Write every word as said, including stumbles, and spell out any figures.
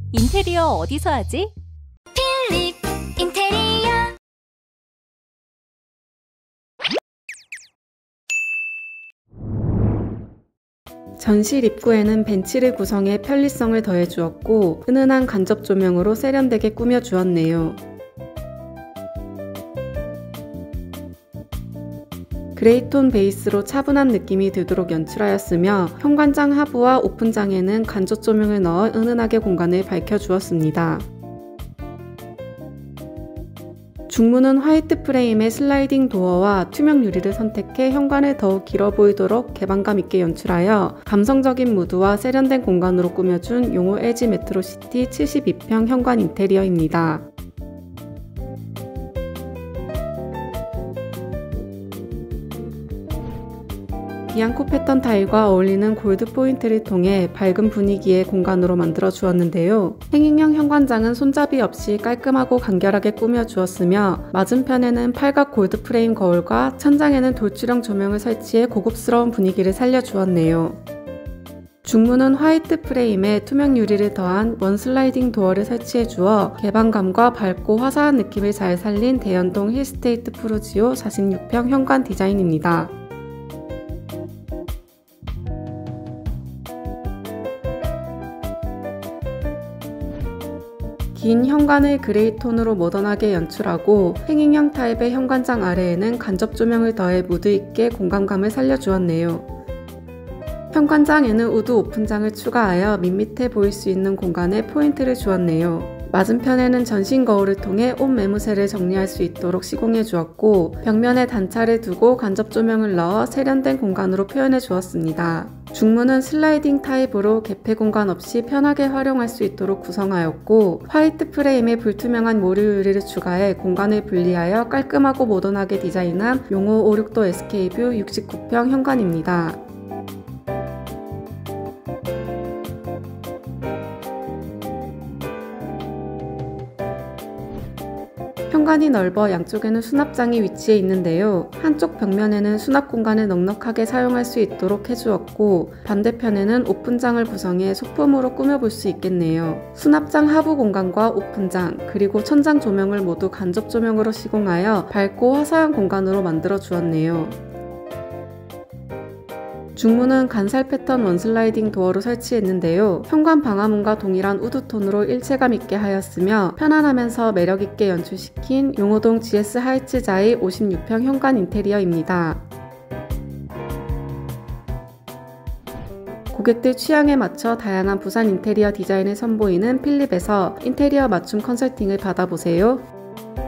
인테리어 어디서 하지? 필립 인테리어. 전실 입구에는 벤치를 구성해 편리성을 더해주었고 은은한 간접 조명으로 세련되게 꾸며주었네요. 그레이톤 베이스로 차분한 느낌이 들도록 연출하였으며 현관장 하부와 오픈장에는 간접 조명을 넣어 은은하게 공간을 밝혀주었습니다. 중문은 화이트 프레임의 슬라이딩 도어와 투명 유리를 선택해 현관을 더욱 길어 보이도록 개방감 있게 연출하여 감성적인 무드와 세련된 공간으로 꾸며준 용호 엘지 메트로시티 칠십이 평 현관 인테리어입니다. 비앙코 패턴 타일과 어울리는 골드 포인트를 통해 밝은 분위기의 공간으로 만들어 주었는데요. 행인형 현관장은 손잡이 없이 깔끔하고 간결하게 꾸며 주었으며 맞은편에는 팔각 골드 프레임 거울과 천장에는 돌출형 조명을 설치해 고급스러운 분위기를 살려 주었네요. 중문은 화이트 프레임에 투명 유리를 더한 원 슬라이딩 도어를 설치해 주어 개방감과 밝고 화사한 느낌을 잘 살린 대연동 힐스테이트 프루지오 사십육 평 현관 디자인입니다. 긴 현관을 그레이 톤으로 모던하게 연출하고 행인형 타입의 현관장 아래에는 간접 조명을 더해 무드 있게 공간감을 살려주었네요. 현관장에는 우드 오픈장을 추가하여 밋밋해 보일 수 있는 공간에 포인트를 주었네요. 맞은편에는 전신 거울을 통해 옷 매무새를 정리할 수 있도록 시공해 주었고 벽면에 단차를 두고 간접 조명을 넣어 세련된 공간으로 표현해 주었습니다. 중문은 슬라이딩 타입으로 개폐 공간 없이 편하게 활용할 수 있도록 구성하였고 화이트 프레임에 불투명한 모류 유리를 추가해 공간을 분리하여 깔끔하고 모던하게 디자인한 용호 오십육 도 에스케이뷰 육십구 평 현관입니다. 현관이 넓어 양쪽에는 수납장이 위치해 있는데요. 한쪽 벽면에는 수납 공간을 넉넉하게 사용할 수 있도록 해주었고 반대편에는 오픈장을 구성해 소품으로 꾸며볼 수 있겠네요. 수납장 하부 공간과 오픈장 그리고 천장 조명을 모두 간접 조명으로 시공하여 밝고 화사한 공간으로 만들어 주었네요. 중문은 간살 패턴 원슬라이딩 도어로 설치했는데요. 현관 방화문과 동일한 우드톤으로 일체감 있게 하였으며 편안하면서 매력있게 연출시킨 용호동 지에스 하이츠자의 오십육 평 현관 인테리어입니다. 고객들 취향에 맞춰 다양한 부산 인테리어 디자인을 선보이는 필립에서 인테리어 맞춤 컨설팅을 받아보세요.